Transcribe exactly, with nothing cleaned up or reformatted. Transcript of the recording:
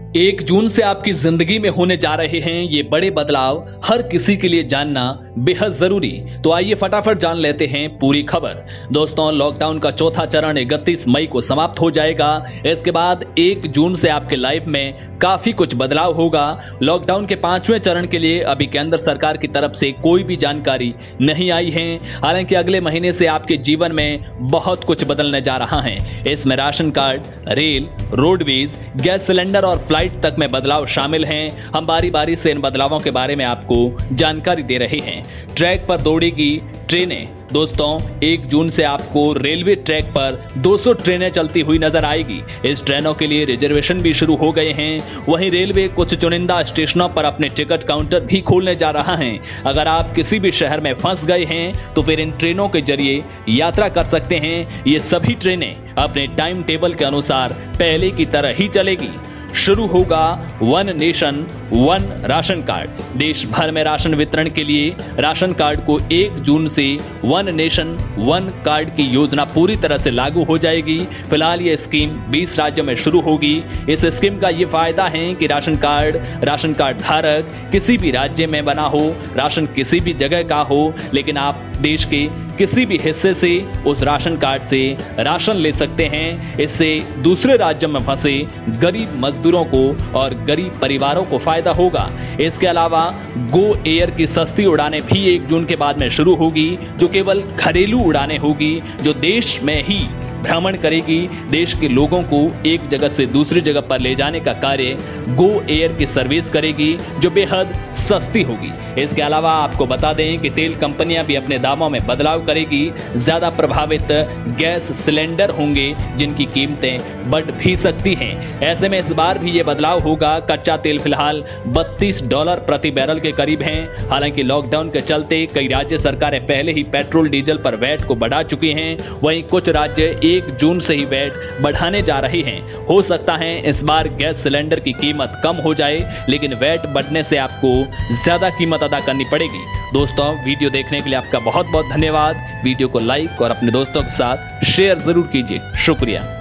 एक जून से आपकी जिंदगी में होने जा रहे हैं ये बड़े बदलाव, हर किसी के लिए जानना बेहद जरूरी। तो आइए फटाफट जान लेते हैं पूरी खबर। दोस्तों, लॉकडाउन का चौथा चरण इकतीस मई को समाप्त हो जाएगा। इसके बाद एक जून से आपके लाइफ में काफी कुछ बदलाव होगा। लॉकडाउन के पांचवें चरण के लिए अभी केंद्र सरकार की तरफ से कोई भी जानकारी नहीं आई है। हालांकि अगले महीने से आपके जीवन में बहुत कुछ बदलने जा रहा है। इसमें ration card, rail, roadways, gas cylinder और फ्लाइट तक में बदलाव शामिल हैं। हम बारी बारी से इन बदलावों के बारे में आपको जानकारी दे रहे हैं। ट्रैक पर दौड़ेगी ट्रेनें। दोस्तों, एक जून से आपको रेलवे ट्रैक पर दो सौ ट्रेनें चलती हुई नजर आएगी। इस ट्रेनों के लिए रिजर्वेशन भी शुरू हो गए हैं। वहीं रेलवे कुछ चुनिंदा स्टेशनों पर अपने टिकट काउंटर भी खोलने जा रहा है। अगर आप किसी भी शहर में फंस गए हैं तो फिर इन ट्रेनों के जरिए यात्रा कर सकते हैं। ये सभी ट्रेनें अपने टाइम टेबल के अनुसार पहले की तरह ही चलेगी। शुरू होगा one nation one ration card. देश भर में राशन वितरण के लिए राशन कार्ड को एक जून से वन नेशन वन कार्ड की योजना पूरी तरह से लागू हो जाएगी। फिलहाल ये स्कीम बीस राज्यों में शुरू होगी। इस स्कीम का ये फायदा है कि राशन कार्ड राशन कार्ड धारक किसी भी राज्य में बना हो, राशन किसी भी जगह का हो, लेकिन आप देश के किसी भी हिस्से से उस राशन कार्ड से राशन ले सकते हैं। इससे दूसरे राज्यों में फंसे गरीब मजदूरों को और गरीब परिवारों को फायदा होगा। इसके अलावा गो एयर की सस्ती उड़ानें भी एक जून के बाद में शुरू होगी, जो केवल घरेलू उड़ानें होगी, जो देश में ही भ्रमण करेगी। देश के लोगों को एक जगह से दूसरी जगह पर ले जाने का कार्य गो एयर की सर्विस करेगी, जो बेहद सस्ती होगी। इसके अलावा आपको बता दें कि तेल कंपनियां भी अपने दामों में बदलाव करेगी। ज्यादा प्रभावित गैस सिलेंडर होंगे, जिनकी कीमतें बढ़ भी सकती हैं। ऐसे में इस बार भी ये बदलाव होगा। कच्चा तेल फिलहाल बत्तीस डॉलर प्रति बैरल के करीब है। हालांकि लॉकडाउन के चलते कई राज्य सरकारें पहले ही पेट्रोल डीजल पर वैट को बढ़ा चुकी हैं। वहीं कुछ राज्य एक जून से ही वैट बढ़ाने जा रहे हैं। हो सकता है इस बार गैस सिलेंडर की कीमत कम हो जाए, लेकिन वैट बढ़ने से आपको ज्यादा कीमत अदा करनी पड़ेगी। दोस्तों, वीडियो देखने के लिए आपका बहुत बहुत धन्यवाद। वीडियो को लाइक और अपने दोस्तों के साथ शेयर जरूर कीजिए। शुक्रिया।